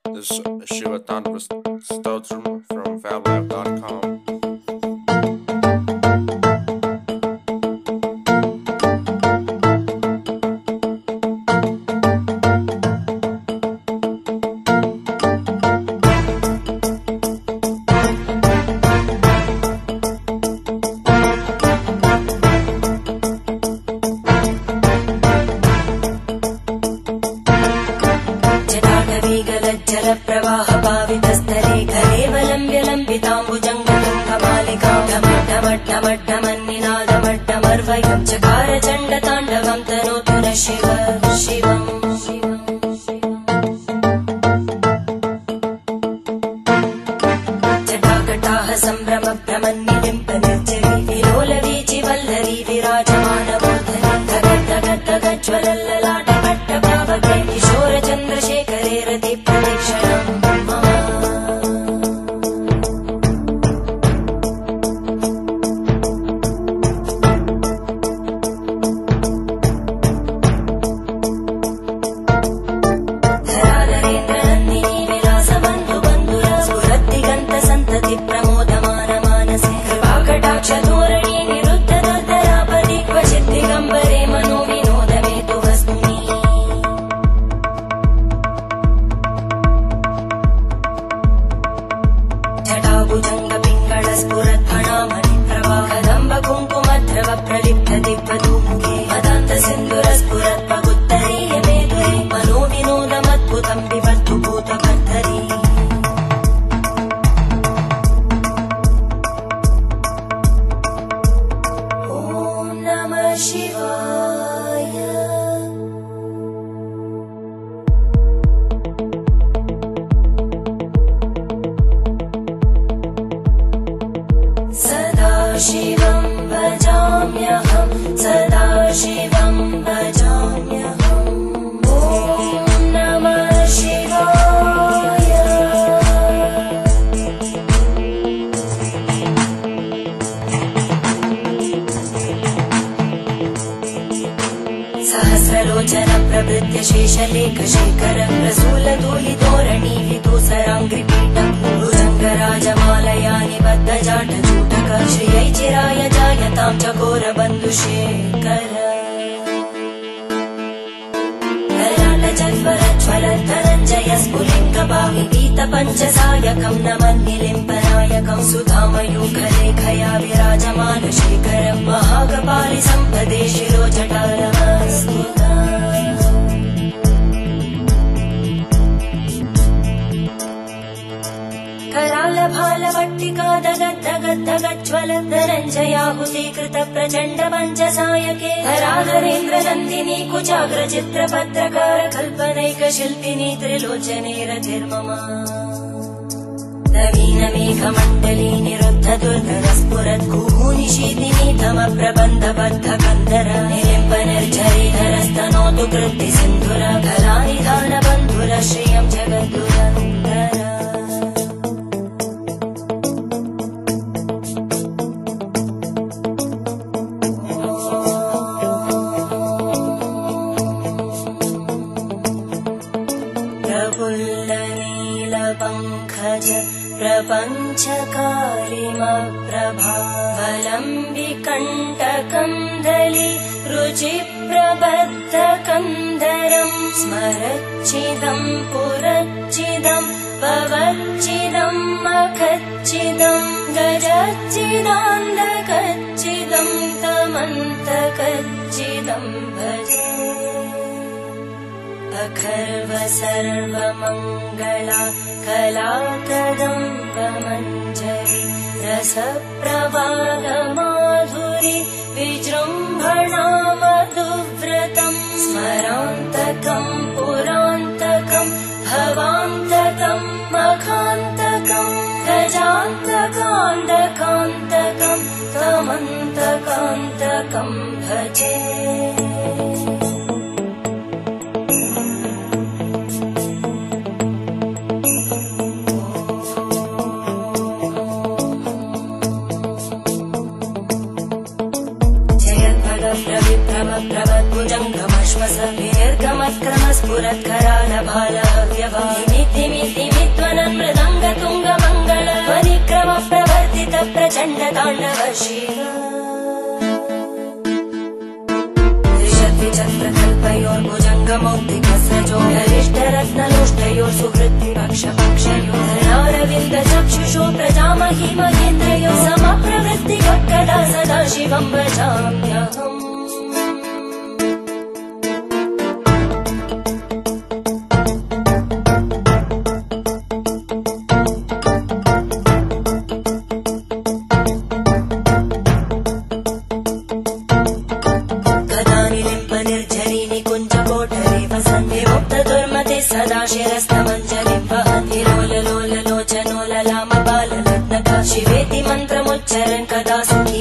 This is Shiva Tandava Stothram from fablab.com. प्रवाह पावितस्थले कलेवलं चकार चण्डताण्डवं तनोतु न शिव शिवम् जटाकटाः सम्भ्रम भ्रमन्निलिम्प निर्जरी विलोलवीचि वल्लरी विराजमानमूर्धनि धगद्धगद्धगज्ज्वलल्ललाट पट्टपावके किशोर चन्द्रशेखरे रति प्रदक्षिणम् शिवं भजाम्यहं सदा शिवं भजाम्यहम् ॐ नमः शिवाय सहस्रलोचन प्रभृत्य शेषलेखशेखर रसूलधूलितोरणी विदूसराङ्घ्रिपीठं भुजङ्गराजमालया निबद्धजाटजूटक श्रियै चिराय जायतां चकोरबन्धुशेखर ललाटज्वलज्वलद्धनञ्जय स्फुलिङ्गभाविपीतपञ्चसायकं नमन्निलिम्पनायकं सुधामयूखलेखया विराजमानशेखरं महाकपालि सम्पदे शिरोजटारमस्तुता करालभालवट्टिका दगद्धगद्धगज्ज्वलद्धनञ्जयाहुतीकृत प्रचण्ड पञ्चसायके धराधरेन्द्रनन्दिनी कुचाग्रचित्रपत्रकार कल्पनैकशिल्पिनी त्रिलोचने रतिर्मम नवीनमेघमण्डली निरुद्ध दुर्धरस्फुरद्गूनिशीतिनी तमप्रबन्धबद्धकन्धर निलिम्पनिर्झरीधरस्तनोतु कृत्तिसिन्धुर कलानिधानबन्धुर श्रियं जगद्दुरन्धर प्रफुल्लनीलपङ्कज प्रपञ्चकारिमप्रभावलम्बिकण्टकन्दली रुचिप्रबद्धकन्धरं स्मरच्चिदं पुरच्चिदं भवच्चिदं मखच्चिदं गजच्चिदान्धकच्चिदं तमन्तकच्चिदं भजे अखर्व सर्वमङ्गला कलाकदम्बमञ्जरी रसप्रवाहमाधुरी विजृम्भणा मधुव्रतं स्मरान्तकं पुरान्तकं भवान्तकं मखान्तकं गजान्तकान्तकान्तकं तमन्तकान्तकं भजे प्रभद्भुजङ्गमश्वस विनिर्गमत्क्रमस्फुरत्करालभालहव्य धिमिध्वनन् मृदङ्ग तुङ्ग मङ्गल परिक्रम प्रवर्तित प्रचण्ड ताण्डव शिव त्रिशत्विचक्रकल्पयोर्भुजङ्गमौक्तिकस्रजो गरिष्ठरत्नलोष्टयोः सुहृद्विपक्षपक्षयोः धरणारविन्द चक्षुषो प्रजामहि महेन्द्रयोः समप्रवृत्तिकदा सदा शिवं भजाम्यहम् सदा शिरस्तमञ्जलिं वहन्ति लोललोललोचनोललामबाललग्नका शिवेति मन्त्रमुच्चरन् कदा सुखी